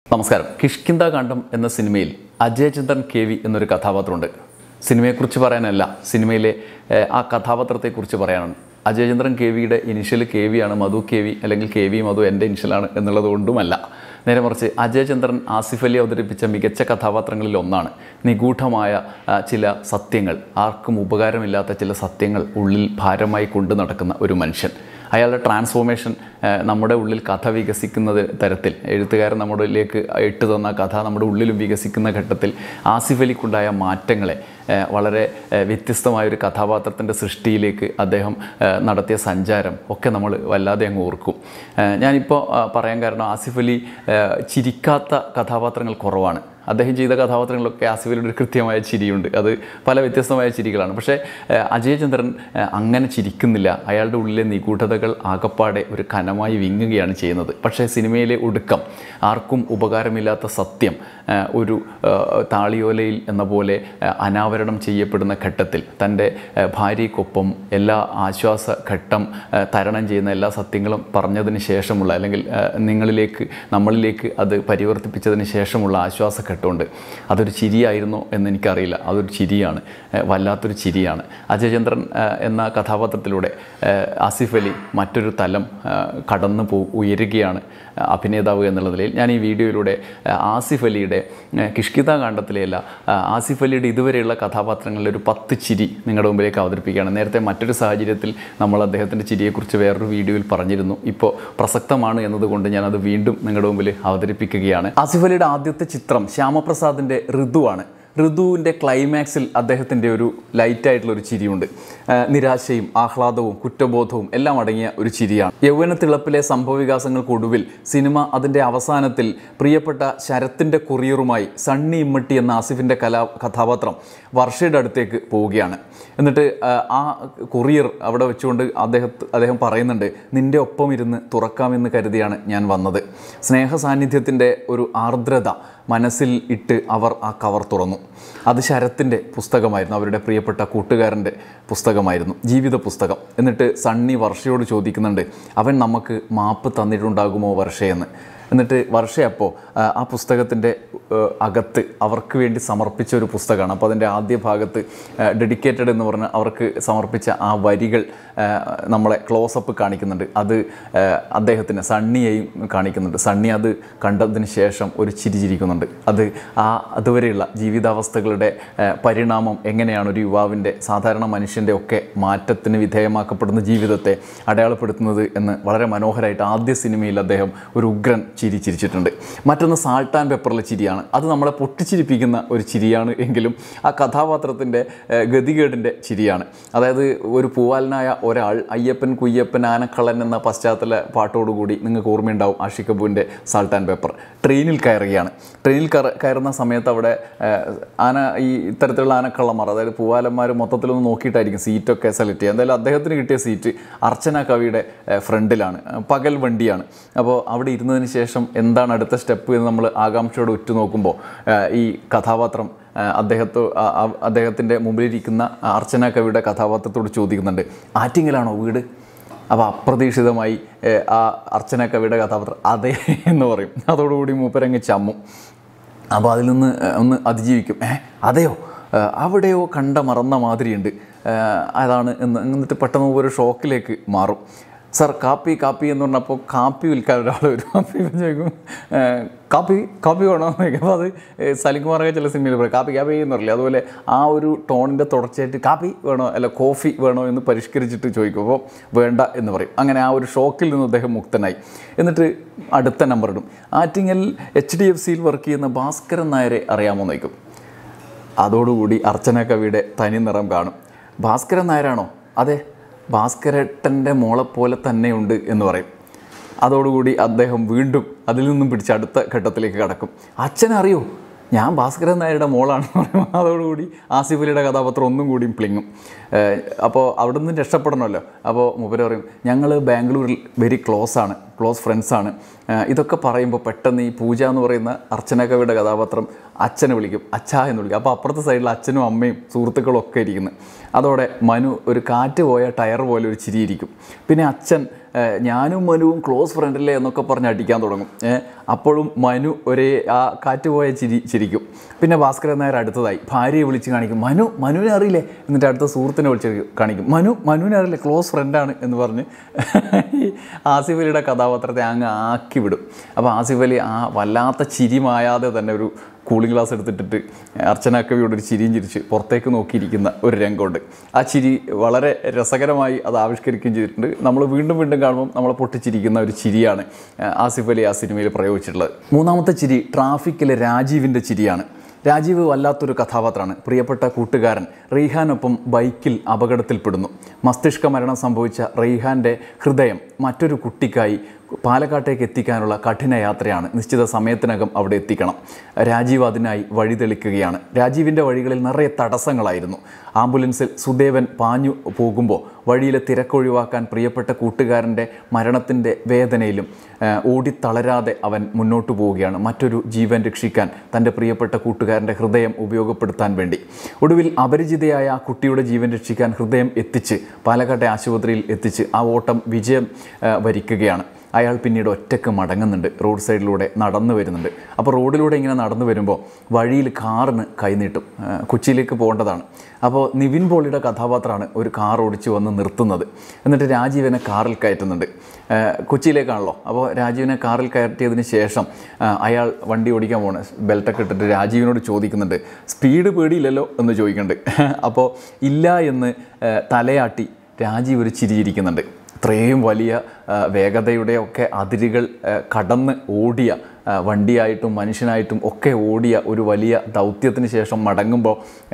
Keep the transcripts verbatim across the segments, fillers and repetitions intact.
നമസ്കാരം. കിഷ്കിന്ധാകാന്ഡം എന്ന സിനിമയിൽ അജയചന്ദ്രൻ കെ വി എന്നൊരു കഥാപാത്രമുണ്ട്. സിനിമയെക്കുറിച്ച് പറയാനല്ല, സിനിമയിലെ ആ കഥാപാത്രത്തെക്കുറിച്ച് പറയാനാണ്. അജയചന്ദ്രൻ കെ വിയുടെ ഇനിഷ്യൽ കെ വി ആണ്, മധു കെ വി അല്ലെങ്കിൽ കെ വി മധു എൻ്റെ ഇനിഷ്യലാണ് എന്നുള്ളത് കൊണ്ടുമല്ല. നേരെ മറിച്ച് അജയചന്ദ്രൻ ആസിഫ് അലി അവതരിപ്പിച്ച മികച്ച കഥാപാത്രങ്ങളിൽ ഒന്നാണ്. നിഗൂഢമായ ചില സത്യങ്ങൾ, ആർക്കും ഉപകാരമില്ലാത്ത ചില സത്യങ്ങൾ ഉള്ളിൽ ഭാരമായി കൊണ്ടു നടക്കുന്ന ഒരു മനുഷ്യൻ. അയാളുടെ ട്രാൻസ്ഫോർമേഷൻ നമ്മുടെ ഉള്ളിൽ കഥ വികസിക്കുന്നത് തരത്തിൽ, എഴുത്തുകാരൻ നമ്മുടെ ഉള്ളിലേക്ക് ഇട്ട് തന്ന കഥ നമ്മുടെ ഉള്ളിലും വികസിക്കുന്ന ഘട്ടത്തിൽ ആസിഫ് അലിക്കുണ്ടായ മാറ്റങ്ങളെ വളരെ വ്യത്യസ്തമായൊരു കഥാപാത്രത്തിൻ്റെ സൃഷ്ടിയിലേക്ക് അദ്ദേഹം നടത്തിയ സഞ്ചാരം ഒക്കെ നമ്മൾ വല്ലാതെ അങ്ങ് ഓർക്കും. ഞാനിപ്പോൾ പറയാൻ കാരണം, ആസിഫ് അലി ചിരിക്കാത്ത കഥാപാത്രങ്ങൾ കുറവാണ്. അദ്ദേഹം ചെയ്ത കഥാപാത്രങ്ങളൊക്കെ ആസിഫ് അലിയുടെ ഒരു കൃത്യമായ ചിരിയുണ്ട്. അത് പല വ്യത്യസ്തമായ ചിരികളാണ്. പക്ഷേ അജയചന്ദ്രൻ അങ്ങനെ ചിരിക്കുന്നില്ല. അയാളുടെ ഉള്ളിലെ നിഗൂഢതകൾ ആകപ്പാടെ ഒരു കനമായി വിങ്ങുകയാണ് ചെയ്യുന്നത്. പക്ഷേ സിനിമയിലെ ഒടുക്കം, ആർക്കും ഉപകാരമില്ലാത്ത സത്യം ഒരു താളിയോലയിൽ എന്ന പോലെ അനാവരണം ചെയ്യപ്പെടുന്ന ഘട്ടത്തിൽ തൻ്റെ ഭാര്യയ്ക്കൊപ്പം എല്ലാ ആശ്വാസ ഘട്ടം തരണം ചെയ്യുന്ന എല്ലാ സത്യങ്ങളും പറഞ്ഞതിന് ശേഷമുള്ള, അല്ലെങ്കിൽ നിങ്ങളിലേക്ക് നമ്മളിലേക്ക് അത് പരിവർത്തിപ്പിച്ചതിന് ശേഷമുള്ള ആശ്വാസ ഘട്ടമുണ്ട്. അതൊരു ചിരിയായിരുന്നോ എന്നെനിക്കറിയില്ല. അതൊരു ചിരിയാണ്, വല്ലാത്തൊരു ചിരിയാണ്. അജയചന്ദ്രൻ എന്ന കഥാപാത്രത്തിലൂടെ ആസിഫ് അലി മറ്റൊരു തലം കടന്നു പോ ഉയരുകയാണ് അഭിനേതാവ് എന്നുള്ള നിലയിൽ. ഞാൻ ഈ വീഡിയോയിലൂടെ ആസിഫ് അലിയുടെ കിഷ്കിന്ധാകാന്ഡത്തിലെയല്ല, ആസിഫ് അലിയുടെ ഇതുവരെയുള്ള കഥാപാത്രങ്ങളിൽ ഒരു പത്ത് ചിരി നിങ്ങളുടെ മുമ്പിലേക്ക് അവതരിപ്പിക്കുകയാണ്. നേരത്തെ മറ്റൊരു സാഹചര്യത്തിൽ നമ്മൾ അദ്ദേഹത്തിൻ്റെ ചിരിയെക്കുറിച്ച് വേറൊരു വീഡിയോയിൽ പറഞ്ഞിരുന്നു. ഇപ്പോൾ പ്രസക്തമാണ് എന്നതുകൊണ്ട് ഞാനത് വീണ്ടും നിങ്ങളുടെ മുമ്പിൽ അവതരിപ്പിക്കുകയാണ്. ആസിഫ് അലിയുടെ ആദ്യത്തെ ചിത്രം ശ്യാമപ്രസാദിൻ്റെ ഋതുവാണ്. ഋതുവിൻ്റെ ക്ലൈമാക്സിൽ അദ്ദേഹത്തിൻ്റെ ഒരു ലൈറ്റായിട്ടുള്ളൊരു ചിരിയുണ്ട്. നിരാശയും ആഹ്ലാദവും കുറ്റബോധവും എല്ലാം അടങ്ങിയ ഒരു ചിരിയാണ്. യൗവനത്തിളപ്പിലെ സംഭവവികാസങ്ങൾക്കൊടുവിൽ സിനിമ അതിൻ്റെ അവസാനത്തിൽ പ്രിയപ്പെട്ട ശരത്തിൻ്റെ കൊറിയറുമായി സണ്ണി ഇമ്മട്ടി എന്ന ആസിഫിൻ്റെ കലാ കഥാപാത്രം വർഷയുടെ അടുത്തേക്ക് പോവുകയാണ്. എന്നിട്ട് ആ കൊറിയർ അവിടെ വെച്ചുകൊണ്ട് അദ്ദേഹത്തെ അദ്ദേഹം പറയുന്നുണ്ട്, നിൻ്റെ ഒപ്പം ഇരുന്ന് തുറക്കാമെന്ന് കരുതിയാണ് ഞാൻ വന്നത്. സ്നേഹ സാന്നിധ്യത്തിൻ്റെ ഒരു ആർദ്രത മനസ്സിൽ ഇട്ട് അവർ ആ കവർ തുറന്നു. അത് ശരത്തിൻ്റെ പുസ്തകമായിരുന്നു, അവരുടെ പ്രിയപ്പെട്ട കൂട്ടുകാരൻ്റെ പുസ്തകമായിരുന്നു, ജീവിത പുസ്തകം. എന്നിട്ട് സണ്ണി വർഷയോട് ചോദിക്കുന്നുണ്ട്, അവൻ നമുക്ക് മാപ്പ് തന്നിട്ടുണ്ടാകുമോ വർഷയെന്ന്. എന്നിട്ട് വർഷ അപ്പോൾ ആ പുസ്തകത്തിൻ്റെ അകത്ത് അവർക്ക് വേണ്ടി സമർപ്പിച്ച ഒരു പുസ്തകമാണ്. അപ്പോൾ അതിൻ്റെ ആദ്യ ഭാഗത്ത് ഡെഡിക്കേറ്റഡ് എന്ന് പറഞ്ഞ് അവർക്ക് സമർപ്പിച്ച ആ വരികൾ നമ്മളെ ക്ലോസപ്പ് കാണിക്കുന്നുണ്ട്. അത് അദ്ദേഹത്തിന് സണ്ണിയെയും കാണിക്കുന്നുണ്ട്. സണ്ണി അത് കണ്ടതിന് ശേഷം ഒരു ചിരി ചിരിക്കുന്നുണ്ട്. അത് ആ അതുവരെയുള്ള ജീവിതാവസ്ഥകളുടെ പരിണാമം എങ്ങനെയാണ് ഒരു യുവാവിൻ്റെ, സാധാരണ മനുഷ്യൻ്റെ ഒക്കെ മാറ്റത്തിന് വിധേയമാക്കപ്പെടുന്ന ജീവിതത്തെ അടയാളപ്പെടുത്തുന്നത് എന്ന് വളരെ മനോഹരമായിട്ട് ആദ്യ സിനിമയിൽ അദ്ദേഹം ഒരു ഉഗ്രൻ ചിരി ചിരിച്ചിട്ടുണ്ട്. മറ്റൊന്ന് സാൾട്ട് ആൻഡ് പെപ്പറിലെ ചിരിയാണ്. അത് നമ്മളെ പൊട്ടിച്ചിരിപ്പിക്കുന്ന ഒരു ചിരിയാണ് എങ്കിലും ആ കഥാപാത്രത്തിൻ്റെ ഗതികേടിൻ്റെ ചിരിയാണ്. അതായത് ഒരു പൂവാലനായ ഒരാൾ അയ്യപ്പൻ കുയ്യപ്പൻ ആനക്കള്ളൻ എന്ന പശ്ചാത്തല പാട്ടോടുകൂടി നിങ്ങൾക്ക് ഓർമ്മയുണ്ടാവും ആഷിഖ് കപൂറിൻ്റെ സാൾട്ട് ആൻഡ് പെപ്പർ. ട്രെയിനിൽ കയറുകയാണ്. ട്രെയിനിൽ കയറുന്ന സമയത്ത് അവിടെ ആന ഈ ഇത്തരത്തിലുള്ള ആനക്കള്ളന്മാർ, അതായത് പൂവാലന്മാർ മൊത്തത്തിലൊന്ന് നോക്കിയിട്ടായിരിക്കും സീറ്റൊക്കെ സെലക്ട് ചെയ്യുക. എന്തായാലും അദ്ദേഹത്തിന് കിട്ടിയ സീറ്റ് അർച്ചന കവിയുടെ ഫ്രണ്ടിലാണ്, പകൽ വണ്ടിയാണ്. അപ്പോൾ അവിടെ ഇരുന്നതിന് ശേഷം എന്താണ് അടുത്ത സ്റ്റെപ്പ് എന്ന് നമ്മൾ ആകാംക്ഷയോടെ ഉറ്റുനോക്കുമ്പോൾ ഈ കഥാപാത്രം അദ്ദേഹത്തോ അദ്ദേഹത്തിൻ്റെ മുമ്പിലിരിക്കുന്ന അർച്ചന കവിയുടെ കഥാപാത്രത്തോട് ചോദിക്കുന്നുണ്ട്, ആറ്റിങ്ങലാണോ വീട്? അപ്പോൾ അപ്രതീക്ഷിതമായി ആ അർച്ചന കവിയുടെ കഥാപാത്രം അതെ എന്ന് പറയും. അതോടുകൂടി മൂപ്പരങ്ങ് ചമ്മും. അപ്പോൾ അതിൽ നിന്ന് ഒന്ന് അതിജീവിക്കും. ഏ അതെയോ, അവിടെയോ കണ്ട മറന്ന മാതിരിയുണ്ട്, അതാണ് എന്ന്. എന്നിട്ട് പെട്ടെന്ന് ഒരു ഷോക്കിലേക്ക് മാറും. സർ കാപ്പി കാപ്പി എന്ന് പറഞ്ഞപ്പോൾ കാപ്പി വിൽക്കാൻ ഒരാൾ വരും. കാപ്പി ചോദിക്കും, കാപ്പി കാപ്പി വേണോ എന്ന് ചോദിക്കും. അപ്പോൾ അത് സലിംകുമാറൊക്കെ ചില സിനിമയിൽ പറയും കാപ്പി കാപ്പി എന്ന് പറയില്ല. അതുപോലെ ആ ഒരു ടോണിൻ്റെ തുടർച്ചയായിട്ട് കാപ്പി വേണോ അല്ല കോഫി വേണോ എന്ന് പരിഷ്കരിച്ചിട്ട് ചോദിക്കും. അപ്പോൾ വേണ്ട എന്ന് പറയും. അങ്ങനെ ആ ഒരു ഷോക്കിൽ നിന്ന് അദ്ദേഹം മുക്തനായി. എന്നിട്ട് അടുത്ത നമ്പർ ഇടും. ആറ്റിങ്ങൽ എച്ച് ഡി എഫ് സിയിൽ വർക്ക് ചെയ്യുന്ന ഭാസ്കരൻ നായരെ അറിയാമോ എന്ന് ചോദിക്കും. അതോടുകൂടി അർച്ചന കവിയുടെ തനി നിറം കാണും. ഭാസ്കരൻ നായരാണോ? അതെ, ഭാസ്കരേട്ടൻ്റെ മോളെപ്പോലെ തന്നെയുണ്ട് എന്ന് പറയും. അതോടുകൂടി അദ്ദേഹം വീണ്ടും അതിൽ നിന്നും പിടിച്ച് അടുത്ത ഘട്ടത്തിലേക്ക് കടക്കും. അച്ഛനറിയോ, ഞാൻ ഭാസ്കരൻ നായരുടെ മോളാണെന്ന് പറയും. അതോടുകൂടി ആസിഫ് അലിയുടെ കഥാപാത്രം ഒന്നും കൂടിയും പ്ലിങ്ങും. അപ്പോൾ അവിടെ നിന്ന് രക്ഷപ്പെടണമല്ലോ. അപ്പോൾ മൂപ്പര് പറയും, ഞങ്ങൾ ബാംഗ്ലൂരിൽ വെരി ക്ലോസ് ആണ്, ക്ലോസ് ഫ്രണ്ട്സാണ്. ഇതൊക്കെ പറയുമ്പോൾ പെട്ടെന്ന് ഈ പൂജ എന്ന് പറയുന്ന അർച്ചന കവിയുടെ കഥാപാത്രം അച്ഛനെ വിളിക്കും, അച്ഛാ എന്ന് വിളിക്കും. അപ്പോൾ അപ്പുറത്തെ സൈഡിൽ അച്ഛനും അമ്മയും സുഹൃത്തുക്കളും ഒക്കെ ഇരിക്കുന്നു. അതോടെ മനു ഒരു കാറ്റ് പോയ ടയർ പോലെ ഒരു ചിരിയിരിക്കും. പിന്നെ അച്ഛൻ ഞാനും മനുവും ക്ലോസ് ഫ്രണ്ടല്ലേ എന്നൊക്കെ പറഞ്ഞ് അടിക്കാൻ തുടങ്ങും. അപ്പോഴും മനു ഒരേ ആ കാറ്റുപോയ ചിരി ചിരിക്കും. പിന്നെ ഭാസ്കരൻ നായർ അടുത്തതായി ഭാര്യയെ വിളിച്ച് കാണിക്കും, മനു മനുവിനെ അറിയില്ലേ, എന്നിട്ട് അടുത്ത സുഹൃത്തിനെ വിളിച്ച് കാണിക്കും, മനു മനുവിനെ അറിയില്ലേ, ക്ലോസ് ഫ്രണ്ടാണ് എന്ന് പറഞ്ഞ് ഈ ആസിഫ് അലിയുടെ കഥാപാത്രത്തെ അങ്ങ് ആക്കി വിടും. അപ്പോൾ ആസിഫ് അലി ആ വല്ലാത്ത ചിരി മായാതെ തന്നെ ഒരു കൂളിംഗ് ഗ്ലാസ് എടുത്തിട്ടിട്ട് അർച്ചന കവിയോട് ഒരു ചിരിയും ചിരിച്ച് പുറത്തേക്ക് നോക്കിയിരിക്കുന്ന ഒരു രംഗമുണ്ട്. ആ ചിരി വളരെ രസകരമായി അത് ആവിഷ്കരിക്കുകയും ചെയ്തിട്ടുണ്ട്. നമ്മൾ വീണ്ടും വീണ്ടും കാണുമ്പം നമ്മളെ പൊട്ടിച്ചിരിക്കുന്ന ഒരു ചിരിയാണ് ആസിഫ് അലി ആ സിനിമയിൽ പ്രയോഗിച്ചിട്ടുള്ളത്. മൂന്നാമത്തെ ചിരി ട്രാഫിക്കിലെ രാജീവിൻ്റെ ചിരിയാണ്. രാജീവ് വല്ലാത്തൊരു കഥാപാത്രമാണ്. പ്രിയപ്പെട്ട കൂട്ടുകാരൻ റെയ്ഹാനൊപ്പം ബൈക്കിൽ അപകടത്തിൽപ്പെടുന്നു. മസ്തിഷ്ക മരണം സംഭവിച്ച റെയ്ഹാൻ്റെ ഹൃദയം മറ്റൊരു കുട്ടിക്കായി പാലക്കാട്ടേക്ക് എത്തിക്കാനുള്ള കഠിന യാത്രയാണ്. നിശ്ചിത സമയത്തിനകം അവിടെ എത്തിക്കണം. രാജീവ് അതിനായി വഴിതെളിക്കുകയാണ്. രാജീവിൻ്റെ വഴികളിൽ നിറയെ തടസ്സങ്ങളായിരുന്നു. ആംബുലൻസിൽ സുദേവൻ പാഞ്ഞു പോകുമ്പോൾ വഴിയിലെ തിരക്കൊഴിവാക്കാൻ പ്രിയപ്പെട്ട കൂട്ടുകാരൻ്റെ മരണത്തിൻ്റെ വേദനയിലും ഓടിത്തളരാതെ അവൻ മുന്നോട്ട് പോവുകയാണ്, മറ്റൊരു ജീവൻ രക്ഷിക്കാൻ, തൻ്റെ പ്രിയപ്പെട്ട കൂട്ടുകാരൻ്റെ ഹൃദയം ഉപയോഗപ്പെടുത്താൻ വേണ്ടി. ഒടുവിൽ അപരിചിതയായ ആ കുട്ടിയുടെ ജീവൻ രക്ഷിക്കാൻ ഹൃദയം എത്തിച്ച് പാലക്കാട്ടെ ആശുപത്രിയിൽ എത്തിച്ച് ആ ഓട്ടം വിജയം വരിക്കുകയാണ്. അയാൾ പിന്നീട് ഒറ്റയ്ക്ക് മടങ്ങുന്നുണ്ട്, റോഡ് സൈഡിലൂടെ നടന്നു വരുന്നുണ്ട്. അപ്പോൾ റോഡിലൂടെ ഇങ്ങനെ നടന്നു വരുമ്പോൾ വഴിയിൽ കാറിന് കൈനീട്ടും. കൊച്ചിയിലേക്ക് പോകേണ്ടതാണ്. അപ്പോൾ നിവിൻ പോളിയുടെ കഥാപാത്രമാണ് ഒരു കാർ ഓടിച്ച് വന്ന് നിർത്തുന്നത്. എന്നിട്ട് രാജീവിനെ കാറിൽ കയറ്റുന്നുണ്ട്. കൊച്ചിയിലേക്കാണല്ലോ. അപ്പോൾ രാജീവിനെ കാറിൽ കയറ്റിയതിന് ശേഷം അയാൾ വണ്ടി ഓടിക്കാൻ പോകണം. ബെൽറ്റൊക്കെ ഇട്ടിട്ട് രാജീവിനോട് ചോദിക്കുന്നുണ്ട്, സ്പീഡ് പേടിയില്ലല്ലോ എന്ന് ചോദിക്കുന്നുണ്ട്. അപ്പോൾ ഇല്ല എന്ന് തലയാട്ടി രാജീവ് ഒരു ചിരിയിരിക്കുന്നുണ്ട്. ഇത്രയും വലിയ വേഗതയുടെയൊക്കെ അതിരുകൾ കടന്ന് ഓടിയ വണ്ടിയായിട്ടും മനുഷ്യനായിട്ടും ഒക്കെ ഓടിയ ഒരു വലിയ ദൗത്യത്തിന് ശേഷം മടങ്ങുമ്പോൾ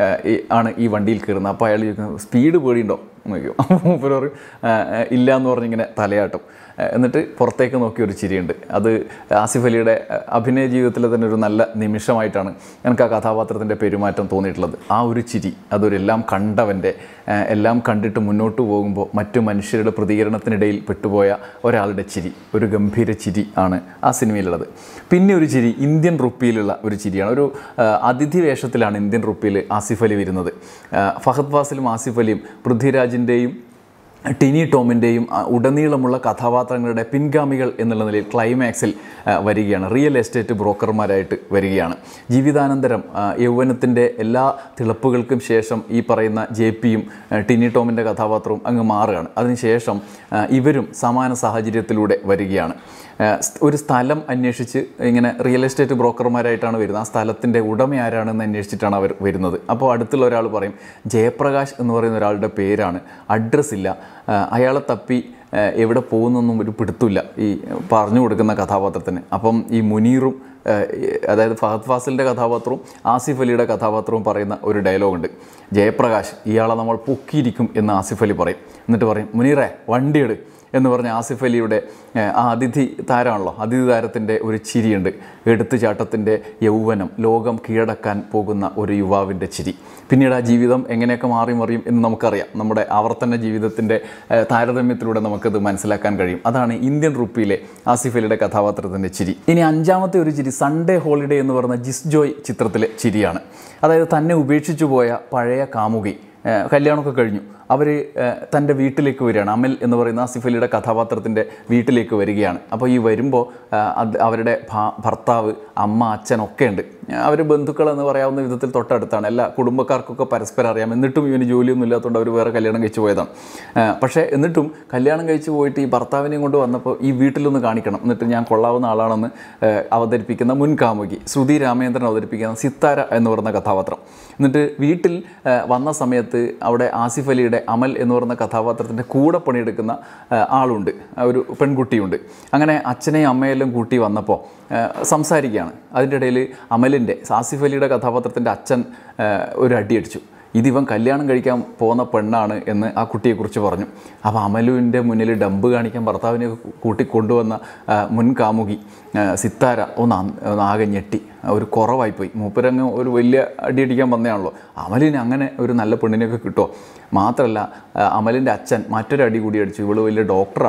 ആണ് ഈ വണ്ടിയിൽ കയറുന്നത്. അപ്പോൾ അയാൾ ചോദിക്കുന്നത്, സ്പീഡ് പേടിയുണ്ടോ എന്ന് ചോദിക്കും. അപ്പോൾ മൂപ്പര് ഇല്ല എന്ന് പറഞ്ഞിങ്ങനെ തലയാട്ടും. എന്നിട്ട് പുറത്തേക്ക് നോക്കി ഒരു ചിരിയുണ്ട്. അത് ആസിഫ് അലിയുടെ അഭിനയ ജീവിതത്തിലെ തന്നെ ഒരു നല്ല നിമിഷമായിട്ടാണ് എനിക്ക് ആ കഥാപാത്രത്തിൻ്റെ പെരുമാറ്റം തോന്നിയിട്ടുള്ളത്. ആ ഒരു ചിരി, അതൊരു എല്ലാം കണ്ടവൻ്റെ, എല്ലാം കണ്ടിട്ട് മുന്നോട്ട് പോകുമ്പോൾ മറ്റു മനുഷ്യരുടെ പ്രതികരണത്തിനിടയിൽ പെട്ടുപോയ ഒരാളുടെ ചിരി, ഒരു ഗംഭീര ചിരി ആണ് ആ സിനിമയിലുള്ളത്. പിന്നെ ഒരു ചിരി ഇന്ത്യൻ റുപ്പിയിലുള്ള ഒരു ചിരിയാണ്. ഒരു അതിഥി വേഷത്തിലാണ് ഇന്ത്യൻ റുപ്പിയിൽ ആസിഫ് അലി വരുന്നത്. ഫഹദ് ഫാസിലും ആസിഫ് അലിയും പൃഥ്വിരാജിൻ്റെയും ടിനി ടോമിൻ്റെയും ഉടനീളമുള്ള കഥാപാത്രങ്ങളുടെ പിൻഗാമികൾ എന്നുള്ള നിലയിൽ ക്ലൈമാക്സിൽ വരികയാണ്. റിയൽ എസ്റ്റേറ്റ് ബ്രോക്കർമാരായിട്ട് വരികയാണ്. ജീവിതാനന്തരം യൗവനത്തിൻ്റെ എല്ലാ തിളപ്പുകൾക്കും ശേഷം ഈ പറയുന്ന ജെ പിയും ടിനി ടോമിൻ്റെ കഥാപാത്രവും അങ്ങ് മാറുകയാണ്. അതിനുശേഷം ഇവരും സമാന സാഹചര്യത്തിലൂടെ വരികയാണ്. ഒരു സ്ഥലം അന്വേഷിച്ച് ഇങ്ങനെ റിയൽ എസ്റ്റേറ്റ് ബ്രോക്കർമാരായിട്ടാണ് വരുന്നത്. ആ സ്ഥലത്തിൻ്റെ ഉടമ ആരാണെന്ന് അന്വേഷിച്ചിട്ടാണ് അവർ വരുന്നത്. അപ്പോൾ അടുത്തുള്ള ഒരാൾ പറയും, ജയപ്രകാശ് എന്ന് പറയുന്ന ഒരാളുടെ പേരാണ്, അഡ്രസ്സ് ഇല്ല, അയാളെ തപ്പി എവിടെ പോകുന്നൊന്നും ഒരു പിടുത്തില്ല ഈ പറഞ്ഞു കൊടുക്കുന്ന കഥാപാത്രത്തിന്. അപ്പം ഈ മുനീറും, അതായത് ഫഹദ് ഫാസിലിൻ്റെ കഥാപാത്രവും ആസിഫ് അലിയുടെ കഥാപാത്രവും പറയുന്ന ഒരു ഡയലോഗുണ്ട്, ജയപ്രകാശ് ഇയാളെ നമ്മൾ പൊക്കിയിരിക്കും എന്ന് ആസിഫ് അലി പറയും. എന്നിട്ട് പറയും, മുനീറെ വണ്ടിയെട് എന്ന് പറഞ്ഞ ആസിഫ് അലിയുടെ ആ അതിഥി താരമാണല്ലോ, അതിഥി താരത്തിൻ്റെ ഒരു ചിരിയുണ്ട്. എടുത്തുചാട്ടത്തിൻ്റെ യൗവനം, ലോകം കീഴടക്കാൻ പോകുന്ന ഒരു യുവാവിൻ്റെ ചിരി. പിന്നീട് ആ ജീവിതം എങ്ങനെയൊക്കെ മാറി മറിയും എന്ന് നമുക്കറിയാം. നമ്മുടെ ആവർത്തന ജീവിതത്തിൻ്റെ താരതമ്യത്തിലൂടെ നമുക്കത് മനസ്സിലാക്കാൻ കഴിയും. അതാണ് ഇന്ത്യൻ റുപ്പിയിലെ ആസിഫ് അലിയുടെ കഥാപാത്രത്തിൻ്റെ ചിരി. ഇനി അഞ്ചാമത്തെ ഒരു ചിരി സൺഡേ ഹോളിഡേ എന്ന് പറയുന്ന ജിസ് ജോയ് ചിത്രത്തിലെ ചിരിയാണ്. അതായത് തന്നെ ഉപേക്ഷിച്ചു പോയ പഴയ കാമുകി, കല്യാണമൊക്കെ കഴിഞ്ഞു, അവർ തൻ്റെ വീട്ടിലേക്ക് വരികയാണ്. അമൽ എന്ന് പറയുന്ന ആസിഫ് അലിയുടെ കഥാപാത്രത്തിൻ്റെ വീട്ടിലേക്ക് വരികയാണ്. അപ്പോൾ ഈ വരുമ്പോൾ അത് അവരുടെ ഭർത്താവ്, അമ്മ, അച്ഛനൊക്കെ ഉണ്ട്. അവർ ബന്ധുക്കൾ എന്ന് പറയാവുന്ന വിധത്തിൽ തൊട്ടടുത്താണ്. എല്ലാ കുടുംബക്കാർക്കൊക്കെ പരസ്പരം അറിയാം. എന്നിട്ടും ഇവന് ജോലിയൊന്നും ഇല്ലാത്തതുകൊണ്ട് അവർ വേറെ കല്യാണം കഴിച്ച് പോയതാണ്. പക്ഷേ എന്നിട്ടും കല്യാണം കഴിച്ച് പോയിട്ട് ഈ ഭർത്താവിനെയും കൊണ്ട് വന്നപ്പോൾ ഈ വീട്ടിലൊന്ന് കാണിക്കണം, എന്നിട്ട് ഞാൻ കൊള്ളാവുന്ന ആളാണെന്ന് അവതരിപ്പിക്കുന്ന മുൻ കാമുകി ശ്രുതി രാമേന്ദ്രൻ അവതരിപ്പിക്കുന്ന സിത്താര എന്ന് പറയുന്ന കഥാപാത്രം. എന്നിട്ട് വീട്ടിൽ വന്ന സമയത്ത് അവിടെ ആസിഫ് അലിയുടെ അമൽ എന്ന് പറയുന്ന കഥാപാത്രത്തിൻ്റെ കൂടെ പണിയെടുക്കുന്ന ആളുണ്ട്, ഒരു പെൺകുട്ടിയുണ്ട്. അങ്ങനെ അച്ഛനെയും അമ്മയെല്ലാം കൂട്ടി വന്നപ്പോൾ സംസാരിക്കുകയാണ്. അതിൻ്റെ ഇടയിൽ അമലിൻ്റെ, ആസിഫ് അലിയുടെ കഥാപാത്രത്തിൻ്റെ അച്ഛൻ ഒരു അടിയടിച്ചു. ഇതിവൻ കല്യാണം കഴിക്കാൻ പോകുന്ന പെണ്ണാണ് എന്ന് ആ കുട്ടിയെക്കുറിച്ച് പറഞ്ഞു. അപ്പോൾ അമലുവിൻ്റെ മുന്നിൽ ഡമ്പ് കാണിക്കാൻ ഭർത്താവിനെ കൂട്ടിക്കൊണ്ടുവന്ന മുൻ കാമുകി സിത്താര ഒന്ന് ആകെ ഞെട്ടി, ഒരു കുറവായിപ്പോയി. മൂപ്പരങ്ങ് ഒരു വലിയ അടിയടിക്കാൻ വന്നതാണല്ലോ, അമലിന് അങ്ങനെ ഒരു നല്ല പെണ്ണിനെയൊക്കെ കിട്ടുമോ? മാത്രമല്ല അമലിൻ്റെ അച്ഛൻ മറ്റൊരു അടി കൂടി അടിച്ചു. ഇവള് വലിയ ഡോക്ടറാണ്,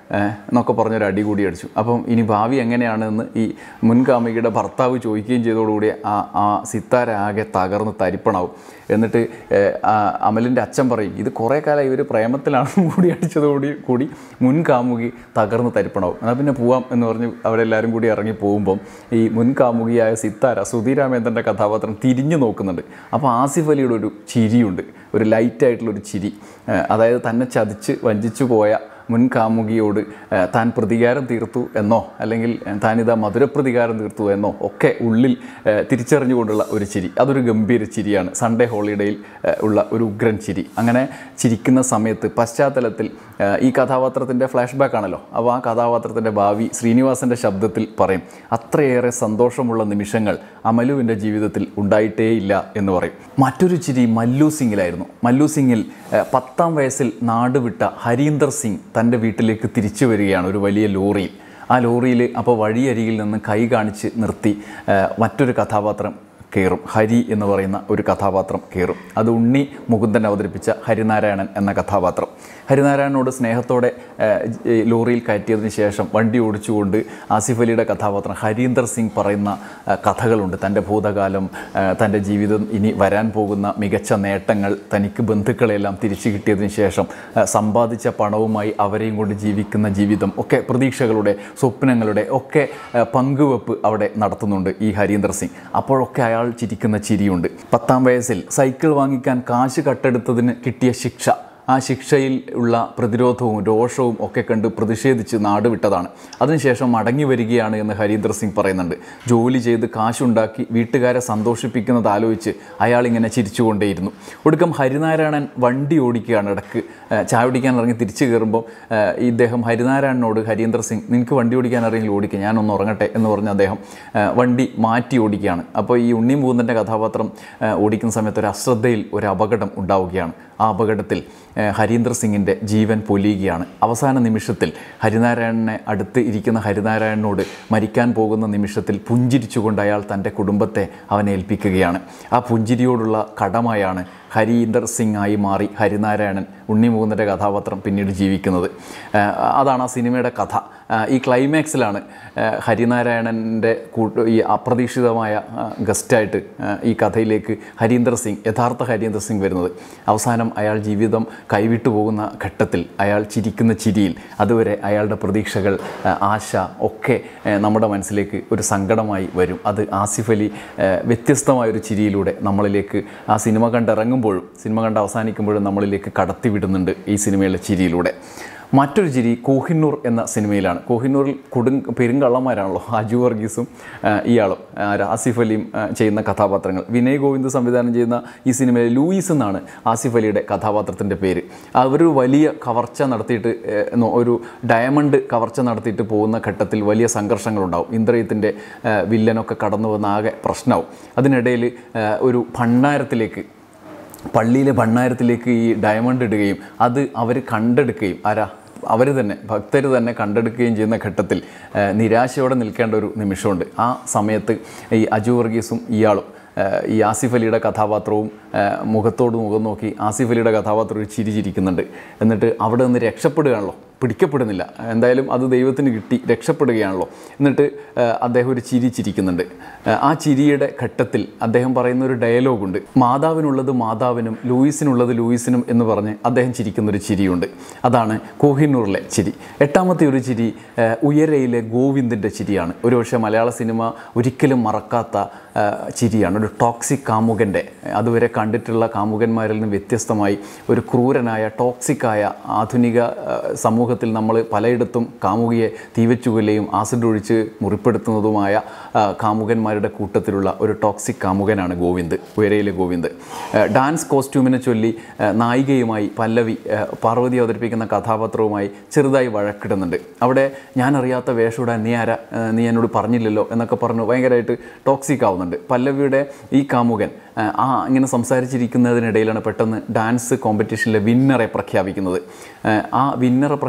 എന്നൊക്കെ പറഞ്ഞൊരു അടി കൂടി അടിച്ചു. അപ്പം ഇനി ഭാവി എങ്ങനെയാണെന്ന് ഈ മുൻകാമുകിയുടെ ഭർത്താവ് ചോദിക്കുകയും ചെയ്തതോടുകൂടി ആ ആ സിത്താര ആകെ തകർന്ന് തരിപ്പണാവും. എന്നിട്ട് അമലിൻ്റെ അച്ഛൻ പറയും, ഇത് കുറേ കാലം ഇവർ പ്രേമത്തിലാണെന്ന് കൂടി അടിച്ചതോടി കൂടി മുൻകാമുകി തകർന്ന് തരിപ്പണാവും. എന്നാൽ പിന്നെ പോവാം എന്ന് പറഞ്ഞ് അവരെല്ലാവരും കൂടി ഇറങ്ങി പോകുമ്പം ഈ മുൻകാമുകിയായ സിത്താര സുധീർ രാമേന്ദ്രൻ്റെ കഥാപാത്രം തിരിഞ്ഞു നോക്കുന്നുണ്ട്. അപ്പോൾ ആസിഫ് അലിയുടെ ഒരു ചിരിയുണ്ട്, ഒരു ലൈറ്റായിട്ടുള്ളൊരു ചിരി. അതായത് തന്നെ ചതിച്ച് വഞ്ചിച്ചു പോയ മുൻകാമുകിയോട് താൻ പ്രതികാരം തീർത്തു എന്നോ അല്ലെങ്കിൽ താനിതാ മധുരപ്രതികാരം തീർത്തു എന്നോ ഒക്കെ ഉള്ളിൽ തിരിച്ചറിഞ്ഞുകൊണ്ടുള്ള ഒരു ചിരി. അതൊരു ഗംഭീര ചിരിയാണ്, സൺഡേ ഹോളിഡേയിൽ ഉള്ള ഒരു ഉഗ്രൻ ചിരി. അങ്ങനെ ചിരിക്കുന്ന സമയത്ത് പശ്ചാത്തലത്തിൽ ഈ കഥാപാത്രത്തിൻ്റെ ഫ്ലാഷ് ബാക്ക് ആണല്ലോ. അപ്പോൾ ആ കഥാപാത്രത്തിൻ്റെ ഭാവി ശ്രീനിവാസൻ്റെ ശബ്ദത്തിൽ പറയും, അത്രയേറെ സന്തോഷമുള്ള നിമിഷങ്ങൾ അമലുവിൻ്റെ ജീവിതത്തിൽ ഉണ്ടായിട്ടേയില്ല എന്ന് പറയും. മറ്റൊരു ചിരി മല്ലു സിംഗിലായിരുന്നു. മല്ലു സിംഗിൽ പത്താം വയസ്സിൽ നാട് വിട്ട ഹരീന്ദർ സിംഗ് തൻ്റെ വീട്ടിലേക്ക് തിരിച്ചു വരികയാണ് ഒരു വലിയ ലോറിയിൽ. ആ ലോറിയിൽ അപ്പോൾ വഴിയരികിൽ നിന്ന് കൈ കാണിച്ച് നിർത്തി മറ്റൊരു കഥാപാത്രം കയറും. ഹരി എന്ന് പറയുന്ന ഒരു കഥാപാത്രം കയറും. അത് ഉണ്ണി മുകുന്ദൻ അവതരിപ്പിച്ച ഹരിനാരായണൻ എന്ന കഥാപാത്രം. ഹരിനാരായണനോട് സ്നേഹത്തോടെ ലോറിയിൽ കയറ്റിയതിന് ശേഷം വണ്ടി ഓടിച്ചുകൊണ്ട് ആസിഫ് അലിയുടെ കഥാപാത്രം ഹരീന്ദർ സിംഗ് പറയുന്ന കഥകളുണ്ട്. തൻ്റെ ഭൂതകാലം, തൻ്റെ ജീവിതം, ഇനി വരാൻ പോകുന്ന മികച്ച നേട്ടങ്ങൾ, തനിക്ക് ബന്ധുക്കളെല്ലാം തിരിച്ചു കിട്ടിയതിന് ശേഷം സമ്പാദിച്ച പണവുമായി അവരെയും കൊണ്ട് ജീവിക്കുന്ന ജീവിതം ഒക്കെ, പ്രതീക്ഷകളുടെ സ്വപ്നങ്ങളുടെ ഒക്കെ പങ്കുവെപ്പ് അവിടെ നടത്തുന്നുണ്ട് ഈ ഹരീന്ദർ സിംഗ്. അപ്പോഴൊക്കെ അയാൾ ചിരിക്കുന്ന ചിരിയുണ്ട്. പത്താം വയസ്സിൽ സൈക്കിൾ വാങ്ങിക്കാൻ കാശ് കട്ടെടുത്തതിന് കിട്ടിയ ശിക്ഷ, ആ ശിക്ഷയിൽ ഉള്ള പ്രതിരോധവും രോഷവും ഒക്കെ കണ്ട് പ്രതിഷേധിച്ച് നാടുവിട്ടതാണ്. അതിനുശേഷം മടങ്ങി വരികയാണ് എന്ന് ഹരീന്ദർ സിംഗ് പറയുന്നുണ്ട്. ജോലി ചെയ്ത് കാശുണ്ടാക്കി വീട്ടുകാരെ സന്തോഷിപ്പിക്കുന്നത് ആലോചിച്ച് അയാളിങ്ങനെ ചിരിച്ചുകൊണ്ടേയിരുന്നു. ഒടുക്കം ഹരിനാരായണൻ വണ്ടി ഓടിക്കുകയാണ്. ഇടയ്ക്ക് ചായ ഓടിക്കാൻ ഇറങ്ങി തിരിച്ചു കയറുമ്പോൾ ഇദ്ദേഹം ഹരിനാരായണനോട്, ഹരീന്ദർ സിംഗ് നിനക്ക് വണ്ടി ഓടിക്കാൻ അറിയെങ്കിൽ ഓടിക്കുക, ഞാനൊന്ന് ഉറങ്ങട്ടെ എന്ന് പറഞ്ഞ് അദ്ദേഹം വണ്ടി മാറ്റി ഓടിക്കുകയാണ്. അപ്പോൾ ഈ ഉണ്ണി മുകുന്ദൻ്റെ കഥാപാത്രം ഓടിക്കുന്ന സമയത്ത് ഒരു അശ്രദ്ധയിൽ ഒരു അപകടം ഉണ്ടാവുകയാണ്. ആ അപകടത്തിൽ ഹരീന്ദർ സിംഗിൻ്റെ ജീവൻ പൊലിയുകയാണ്. അവസാന നിമിഷത്തിൽ ഹരിനാരായണനെ അടുത്ത് ഇരിക്കുന്ന ഹരിനാരായണനോട് മരിക്കാൻ പോകുന്ന നിമിഷത്തിൽ പുഞ്ചിരിച്ചുകൊണ്ട് അയാൾ തൻ്റെ കുടുംബത്തെ അവനെ ഏൽപ്പിക്കുകയാണ്. ആ പുഞ്ചിരിയോടുള്ള കടമായാണ് ഹരീന്ദർ സിംഗ് ആയി മാറി ഹരിനാരായണൻ, ഉണ്ണി മുകുന്ദൻ്റെ കഥാപാത്രം പിന്നീട് ജീവിക്കുന്നത്. അതാണ് ആ സിനിമയുടെ കഥ. ഈ ക്ലൈമാക്സിലാണ് ഹരിനാരായണൻ്റെ കൂട്ട് ഈ അപ്രതീക്ഷിതമായ ഗസ്റ്റായിട്ട് ഈ കഥയിലേക്ക് ഹരീന്ദർ സിംഗ്, യഥാർത്ഥ ഹരീന്ദർ സിംഗ് വരുന്നത്. അവസാനം അയാൾ ജീവിതം കൈവിട്ടു പോകുന്ന ഘട്ടത്തിൽ അയാൾ ചിരിക്കുന്ന ചിരിയിൽ അതുവരെ അയാളുടെ പ്രതീക്ഷകൾ, ആശ ഒക്കെ നമ്മുടെ മനസ്സിലേക്ക് ഒരു സങ്കടമായി വരും. അത് ആസിഫ് അലി വ്യത്യസ്തമായൊരു ചിരിയിലൂടെ നമ്മളിലേക്ക് ആ സിനിമ കണ്ടിറങ്ങുമ്പോഴും സിനിമ കണ്ട് അവസാനിക്കുമ്പോഴും നമ്മളിലേക്ക് കടത്തിവിടുന്നുണ്ട് ഈ സിനിമയിലെ ചിരിയിലൂടെ. മറ്റൊരു ചിരി കോഹിന്നൂർ എന്ന സിനിമയിലാണ്. കോഹിന്നൂറിൽ കൊടു പെരുങ്കള്ളന്മാരാണല്ലോ അജു വർഗീസും ഇയാളും ആസിഫ് അലിയും ചെയ്യുന്ന കഥാപാത്രങ്ങൾ. വിനയ് ഗോവിന്ദ് സംവിധാനം ചെയ്യുന്ന ഈ സിനിമയിൽ ലൂയിസ് എന്നാണ് ആസിഫ് അലിയുടെ കഥാപാത്രത്തിൻ്റെ പേര്. അവരൊരു വലിയ കവർച്ച നടത്തിയിട്ട്, ഒരു ഡയമണ്ട് കവർച്ച നടത്തിയിട്ട് പോകുന്ന ഘട്ടത്തിൽ വലിയ സംഘർഷങ്ങളുണ്ടാവും. ഇന്ദ്രജിത്തിൻ്റെ വില്ലനൊക്കെ കടന്നു വന്ന ആകെ പ്രശ്നമാവും. അതിനിടയിൽ ഒരു ഭണ്ണാരത്തിലേക്ക്, പള്ളിയിലെ ഭണ്ണാരത്തിലേക്ക് ഈ ഡയമണ്ട് ഇടുകയും അത് അവർ കണ്ടെടുക്കുകയും, ആരാ അവർ തന്നെ, ഭക്തർ തന്നെ കണ്ടെടുക്കുകയും ചെയ്യുന്ന ഘട്ടത്തിൽ നിരാശയോടെ നിൽക്കേണ്ട ഒരു നിമിഷമുണ്ട്. ആ സമയത്ത് ഈ അജു വർഗീസും ഇയാളും ഈ ആസിഫ് അലിയുടെ കഥാപാത്രവും മുഖത്തോട് മുഖം നോക്കി ആസിഫ് അലിയുടെ കഥാപാത്രം ഒരു ചിരി ചിരിക്കുന്നുണ്ട്. എന്നിട്ട് അവിടെ നിന്ന് രക്ഷപ്പെടുകയാണല്ലോ, പിടിക്കപ്പെടുന്നില്ല, എന്തായാലും അത് ദൈവത്തിന് കിട്ടി, രക്ഷപ്പെടുകയാണല്ലോ. എന്നിട്ട് അദ്ദേഹം ഒരു ചിരി ചിരിക്കുന്നുണ്ട്. ആ ചിരിയുടെ ഘട്ടത്തിൽ അദ്ദേഹം പറയുന്ന ഒരു ഡയലോഗുണ്ട്, മാതാവിനുള്ളത് മാതാവിനും ലൂയിസിനുള്ളത് ലൂയിസിനും എന്ന് പറഞ്ഞ് അദ്ദേഹം ചിരിക്കുന്നൊരു ചിരിയുണ്ട്. അതാണ് കോഹിന്നൂറിലെ ചിരി. എട്ടാമത്തെ ഒരു ചിരി ഉയരയിലെ ഗോവിന്ദിൻ്റെ ചിരിയാണ്. ഒരുപക്ഷെ മലയാള സിനിമ ഒരിക്കലും മറക്കാത്ത ചിരിയാണ്. ഒരു ടോക്സിക് കാമുകൻ്റെ, അതുവരെ കണ്ടിട്ടുള്ള കാമുകന്മാരിൽ നിന്ന് വ്യത്യസ്തമായി ഒരു ക്രൂരനായ ടോക്സിക്കായ ആധുനിക സമൂഹത്തിൽ നമ്മൾ പലയിടത്തും കാമുകിയെ തീവച്ചുകൊല്ലുകയും ആസിഡ് ഒഴിച്ച് മുറിപ്പെടുത്തുന്നതുമായ കാമുകന്മാരുടെ കൂട്ടത്തിലുള്ള ഒരു ടോക്സിക് കാമുകനാണ് ഗോവിന്ദ്, ഉയരയിലെ ഗോവിന്ദ്. ഡാൻസ് കോസ്റ്റ്യൂമിനെ ചൊല്ലി നായികയുമായി പല്ലവി, പാർവതി അവതരിപ്പിക്കുന്ന കഥാപാത്രവുമായി ചെറുതായി വഴക്കിടുന്നുണ്ട്. അവിടെ ഞാൻ അറിയാത്ത വേഷമിടാൻ നീ ആരാ, നീ എന്നോട് പറഞ്ഞില്ലല്ലോ എന്നൊക്കെ പറഞ്ഞ് ഭയങ്കരമായിട്ട് ടോക്സിക് ആവുന്നുണ്ട്. പല്ലവിയുടെ ഈ കാമുകൻ ആ ഇങ്ങനെ സംസാരിച്ചിരിക്കുന്നതിനിടയിലാണ് പെട്ടെന്ന് ഡാൻസ് കോമ്പറ്റീഷനിലെ വിന്നറെ പ്രഖ്യാപിക്കുന്നത്. ആ വിന്നറെ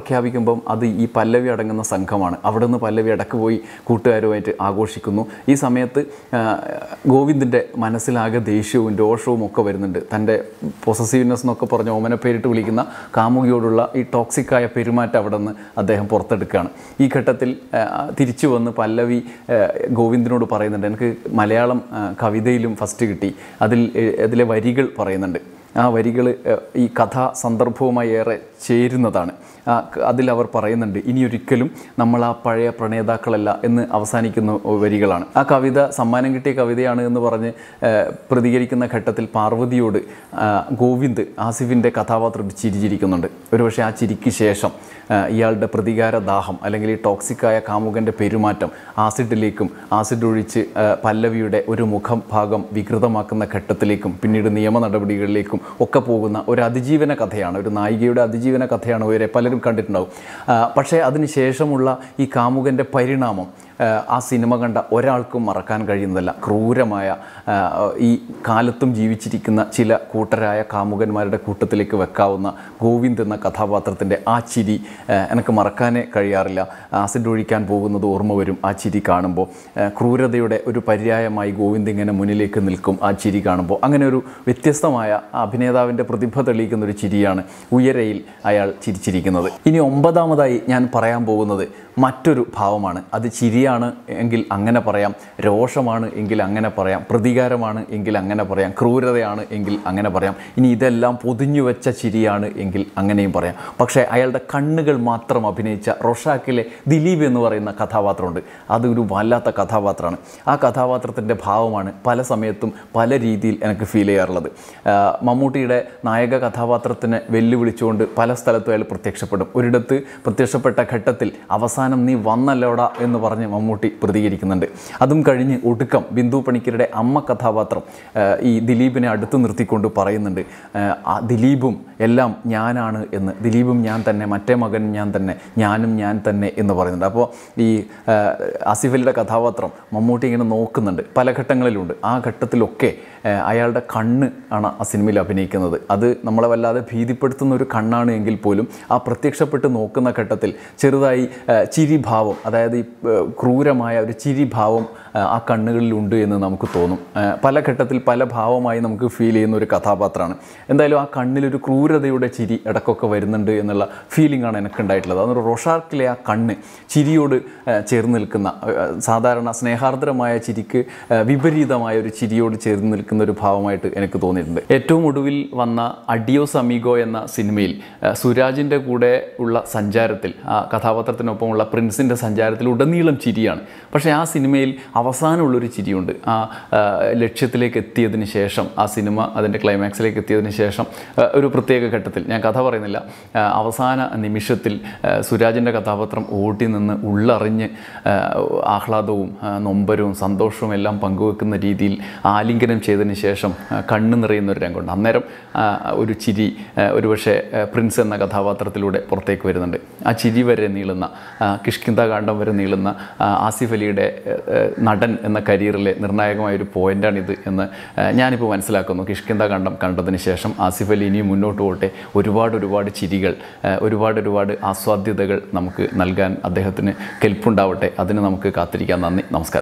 പ്രഖ്യാപിക്കുമ്പം അത് ഈ പല്ലവി അടങ്ങുന്ന സംഘമാണ്. അവിടെ നിന്ന് പല്ലവി ഇടക്ക് പോയി കൂട്ടുകാരുമായിട്ട് ആഘോഷിക്കുന്നു. ഈ സമയത്ത് ഗോവിന്ദിൻ്റെ മനസ്സിലാകെ ദേഷ്യവും രോഷവും ഒക്കെ വരുന്നുണ്ട്. തൻ്റെ പൊസസീവ്നെസ് എന്നൊക്കെ പറഞ്ഞ് ഓമന പേരിട്ട് വിളിക്കുന്ന കാമുകിയോടുള്ള ഈ ടോക്സിക്കായ പെരുമാറ്റം അവിടെ നിന്ന് അദ്ദേഹം പുറത്തെടുക്കുകയാണ്. ഈ ഘട്ടത്തിൽ തിരിച്ചു വന്ന് പല്ലവി ഗോവിന്ദിനോട് പറയുന്നുണ്ട്, എനിക്ക് മലയാളം കവിതയിലും ഫസ്റ്റ് കിട്ടി, അതിൽ അതിലെ വരികൾ പറയുന്നുണ്ട്. ആ വരികൾ ഈ കഥാ സന്ദർഭവുമായി ഏറെ ചേരുന്നതാണ്. അതിലവർ പറയുന്നുണ്ട്, ഇനിയൊരിക്കലും നമ്മൾ ആ പഴയ പ്രണേതാക്കളല്ല എന്ന് അവസാനിക്കുന്ന വരികളാണ്. ആ കവിത സമ്മാനം കിട്ടിയ കവിതയാണ് എന്ന് പറഞ്ഞ് പ്രതികരിക്കുന്ന ഘട്ടത്തിൽ പാർവതിയോട് ഗോവിന്ദ് ആസിഫിൻ്റെ കഥാപാത്രം ചിരിച്ചിരിക്കുന്നുണ്ട്. ഒരുപക്ഷെ ആ ചിരിക്ക് ശേഷം ഇയാളുടെ പ്രതികാരദാഹം അല്ലെങ്കിൽ ഈ ടോക്സിക്കായ കാമുകൻ്റെ പെരുമാറ്റം ആസിഡിലേക്കും ആസിഡ് ഒഴിച്ച് പല്ലവിയുടെ ഒരു മുഖം ഭാഗം വികൃതമാക്കുന്ന ഘട്ടത്തിലേക്കും പിന്നീട് നിയമ നടപടികളിലേക്കും ഒക്കെ പോകുന്ന ഒരു അതിജീവന കഥയാണ്, ഒരു നായികയുടെ അതിജീവന കഥയാണ്. ഇവരെ പലരും കണ്ടിട്ടുണ്ടാവും. പക്ഷേ അതിന് ശേഷമുള്ള ഈ കാമുകൻ്റെ പരിണാമം ആ സിനിമ കണ്ട ഒരാൾക്കും മറക്കാൻ കഴിയുന്നതല്ല. ക്രൂരമായ ഈ കാലത്തും ജീവിച്ചിരിക്കുന്ന ചില കൂട്ടരായ കാമുകന്മാരുടെ കൂട്ടത്തിലേക്ക് വെക്കാവുന്ന ഗോവിന്ദ് എന്ന കഥാപാത്രത്തിൻ്റെ ആ ചിരി എനിക്ക് മറക്കാനേ കഴിയാറില്ല. ആസിഡ് ഒഴിക്കാൻ പോകുന്നത് ഓർമ്മ വരും ആ ചിരി കാണുമ്പോൾ. ക്രൂരതയുടെ ഒരു പര്യായമായി ഗോവിന്ദ് ഇങ്ങനെ മുന്നിലേക്ക് നിൽക്കും ആ ചിരി കാണുമ്പോൾ. അങ്ങനെ ഒരു വ്യത്യസ്തമായ അഭിനേതാവിൻ്റെ പ്രതിഭ തെളിയിക്കുന്ന ഒരു ചിരിയാണ് ഉയരയിൽ അയാൾ ചിരിച്ചിരിക്കുന്നത്. ഇനി ഒമ്പതാമതായി ഞാൻ പറയാൻ പോകുന്നത് മറ്റൊരു ഭാവമാണ്. അത് ചിരിയാണ് എങ്കിൽ അങ്ങനെ പറയാം, രോഷമാണ് എങ്കിൽ അങ്ങനെ പറയാം, പ്രതികാരമാണ് എങ്കിൽ അങ്ങനെ പറയാം, ക്രൂരതയാണ് എങ്കിൽ അങ്ങനെ പറയാം, ഇനി ഇതെല്ലാം പൊതിഞ്ഞു വെച്ച ചിരിയാണ് എങ്കിൽ അങ്ങനെയും പറയാം. പക്ഷേ അയാളുടെ കണ്ണുകൾ മാത്രം അഭിനയിച്ച റൊഷാക്കിലെ ദിലീപ് എന്ന് പറയുന്ന കഥാപാത്രമുണ്ട്. അതൊരു വല്ലാത്ത കഥാപാത്രമാണ്. ആ കഥാപാത്രത്തിൻ്റെ ഭാവമാണ് പല സമയത്തും പല രീതിയിൽ എനിക്ക് ഫീൽ ചെയ്യാറുള്ളത്. മമ്മൂട്ടിയുടെ നായക കഥാപാത്രത്തിനെ വെല്ലുവിളിച്ചുകൊണ്ട് പല സ്ഥലത്തും അയാൾ പ്രത്യക്ഷപ്പെടും. ഒരിടത്ത് പ്രത്യക്ഷപ്പെട്ട ഘട്ടത്തിൽ അവസാനം നീ വന്നല്ലോടാ എന്ന് പറഞ്ഞ് മമ്മൂട്ടി പ്രതികരിക്കുന്നുണ്ട്. അതും കഴിഞ്ഞ് ഒടുക്കം ബിന്ദു പണിക്കരുടെ അമ്മ കഥാപാത്രം ഈ ദിലീപിനെ അടുത്ത് നിർത്തിക്കൊണ്ട് പറയുന്നുണ്ട്, ദിലീപും എല്ലാം ഞാനാണ് എന്ന്, ദിലീപും ഞാൻ തന്നെ, മറ്റേ മകനും ഞാൻ തന്നെ, ഞാനും ഞാൻ തന്നെ എന്ന് പറയുന്നുണ്ട്. അപ്പോൾ ഈ ആസിഫ് അലിയുടെ കഥാപാത്രം മമ്മൂട്ടി ഇങ്ങനെ നോക്കുന്നുണ്ട് പല ഘട്ടങ്ങളിലുണ്ട്. ആ ഘട്ടത്തിലൊക്കെ അയാളുടെ കണ്ണ് ആണ് ആ സിനിമയിൽ അഭിനയിക്കുന്നത്. അത് നമ്മളെ വല്ലാതെ ഭീതിപ്പെടുത്തുന്ന ഒരു കണ്ണാണ് എങ്കിൽ പോലും ആ പ്രത്യക്ഷപ്പെട്ട് നോക്കുന്ന ഘട്ടത്തിൽ ചെറുതായി ചിരിഭാവം, അതായത് ഈ ക്രൂരമായ ഒരു ചിരിഭാവം ആ കണ്ണുകളിലുണ്ട് എന്ന് നമുക്ക് തോന്നും. പല ഘട്ടത്തിൽ പല ഭാവമായി നമുക്ക് ഫീൽ ചെയ്യുന്ന ഒരു കഥാപാത്രമാണ്. എന്തായാലും ആ കണ്ണിലൊരു ക്രൂരതയുടെ ചിരി ഇടയ്ക്കൊക്കെ വരുന്നുണ്ട് എന്നുള്ള ഫീലിംഗ് ആണ് എനിക്കുണ്ടായിട്ടുള്ളത്. അതൊരു റൊഷാക്കിലെ ആ കണ്ണ് ചിരിയോട് ചേർന്ന് നിൽക്കുന്ന, സാധാരണ സ്നേഹാർദ്രമായ ചിരിക്ക് വിപരീതമായ ഒരു ചിരിയോട് ചേർന്ന് നിൽക്കുന്ന ഒരു ഭാവമായിട്ട് എനിക്ക് തോന്നിയിട്ടുണ്ട്. ഏറ്റവും ഒടുവിൽ വന്ന അഡിയോസ് അമീഗോ എന്ന സിനിമയിൽ സുരാജിൻ്റെ കൂടെ ഉള്ള സഞ്ചാരത്തിൽ, ആ കഥാപാത്രത്തിനൊപ്പമുള്ള പ്രിൻസിൻ്റെ സഞ്ചാരത്തിൽ ഉടനീളം ചിരിയാണ്. പക്ഷേ ആ സിനിമയിൽ അവസാനമുള്ളൊരു ചിരിയുണ്ട്. ആ ലക്ഷ്യത്തിലേക്ക് എത്തിയതിന് ശേഷം, ആ സിനിമ അതിൻ്റെ ക്ലൈമാക്സിലേക്ക് എത്തിയതിന് ശേഷം ഒരു പ്രത്യേക ഘട്ടത്തിൽ, ഞാൻ കഥ പറയുന്നില്ല, അവസാന നിമിഷത്തിൽ സുരാജിൻ്റെ കഥാപാത്രം ഓടി നിന്ന് ഉള്ളറിഞ്ഞ് ആഹ്ലാദവും നൊമ്പരവും സന്തോഷവും എല്ലാം പങ്കുവെക്കുന്ന രീതിയിൽ ആലിംഗനം ചെയ്തതിന് ശേഷം കണ്ണ് നിറയുന്ന ഒരു രംഗമുണ്ട്. അന്നേരം ഒരു ചിരി ഒരുപക്ഷെ പ്രിൻസ് എന്ന കഥാപാത്രത്തിലൂടെ പുറത്തേക്ക് വരുന്നുണ്ട്. ആ ചിരി വരെ നീളുന്ന, കിഷ്കിന്ത കാണ്ഡം വരെ നീളുന്ന ആസിഫ് അലിയുടെ നടൻ എന്ന കരിയറിലെ നിർണായകമായൊരു പോയിൻ്റാണിത് എന്ന് ഞാനിപ്പോൾ മനസ്സിലാക്കുന്നു. കിഷ്കിന്ത കാണ്ഡം കണ്ടതിന് ശേഷം ആസിഫ് അലി ഇനിയും മുന്നോട്ട് പോകട്ടെ. ഒരുപാട് ഒരുപാട് ചിരികൾ, ഒരുപാട് ഒരുപാട് ആസ്വാദ്യതകൾ നമുക്ക് നൽകാൻ അദ്ദേഹത്തിന് കെൽപ്പുണ്ടാവട്ടെ. അതിന് നമുക്ക് കാത്തിരിക്കാം. നന്ദി, നമസ്കാരം.